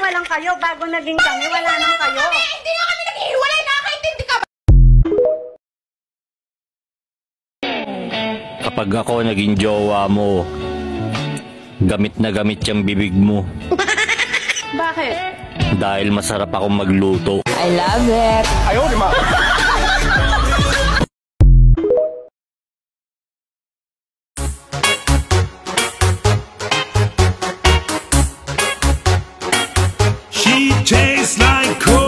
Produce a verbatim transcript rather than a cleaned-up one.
magkahiwa lang kayo bago naging kami, wala nang kayo. Kami, hindi na kami naghihiwalay, nakakaintindi ka ba? Kapag ako naging jowa mo, gamit na gamit yung bibig mo. Bakit? Dahil masarap akong magluto. I love it. Ayaw, di ma. She tastes like coke.